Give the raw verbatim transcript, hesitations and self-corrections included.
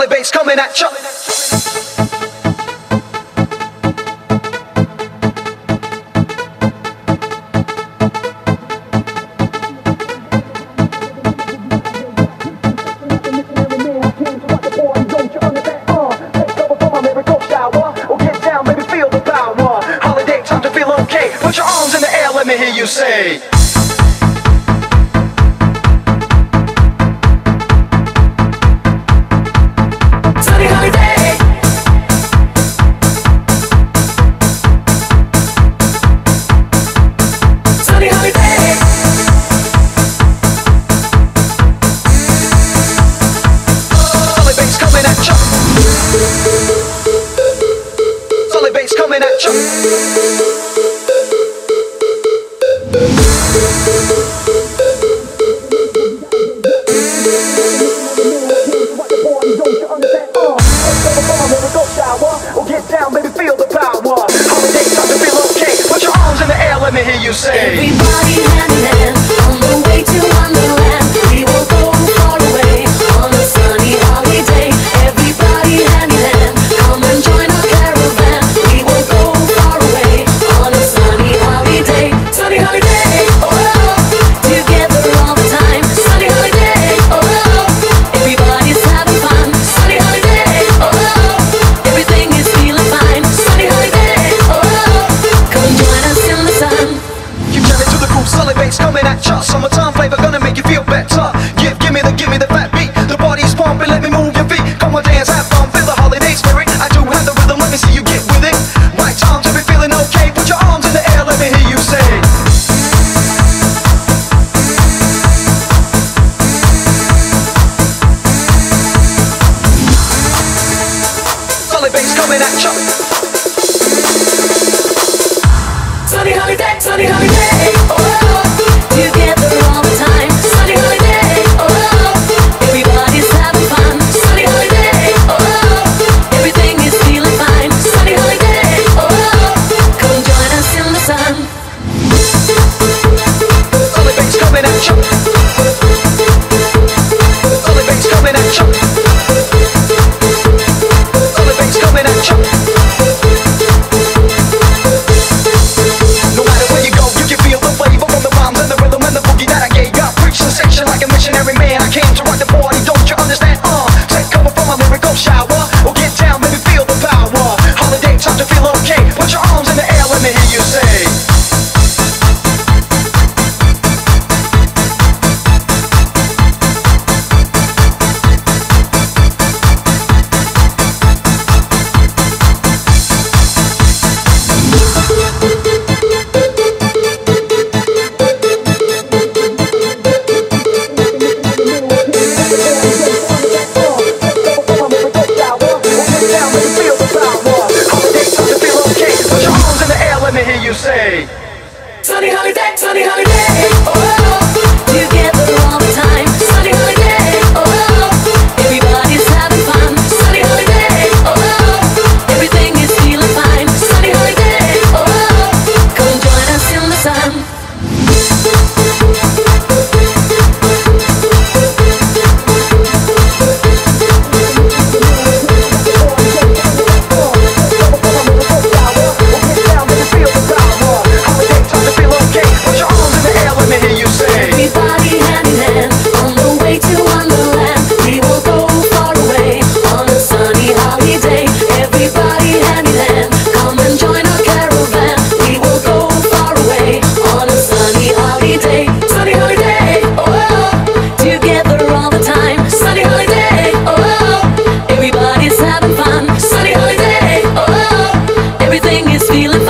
solid bass coming at you. Put your arms in the air, let me hear you say. Sunny holiday. Sunny holiday. Solid bass coming at you. Solid bass coming at you. Let me hear you say. Everybody hand in hand on the way to Wonderland. We will go far away on a sunny holiday. Everybody hand in hand, come and join our caravan. We will go far away on a sunny holiday. Sunny holiday, oh, oh, together all the time. Sunny holiday, oh, oh, everybody's having fun. Sunny holiday, oh, oh, everything is feeling fine. Sunny holiday, oh, oh, come join us in the sun. You turn it to the groove, solid bass coming at ya. Summertime flavor gonna make you feel better. Give, give me the, give me the fat beat. The body's pumping, let me move your feet. Come on, dance, have fun, feel the holiday spirit. I do have the rhythm, let me see you get with it. Right time to be feeling okay. Put your arms in the air, let me hear you say. Solid bass coming at ya. Sunny holiday, sunny holiday, oh, oh, together all the time. Sunny holiday, oh, oh, everybody's having fun. Sunny holiday, oh, oh, everything is feeling fine. Sunny holiday, oh, oh, come join us in the sun. Solid bass coming at you. Solid bass coming at you. Solid bass coming at you. Like a missionary man, I came to rock the party, don't you understand? Uh, take cover from my lyrical shower, or get down, baby, feel the power. Holiday time to feel okay, put your arms in the air, let me hear you say. You say. Sunny holiday, sunny holiday, oh, oh, together all the time. Sunny holiday, oh, oh, everybody's having fun. Sunny holiday, oh, oh, everything is feeling fine. Sunny holiday, oh, oh, come join us in the sun. Everything is feeling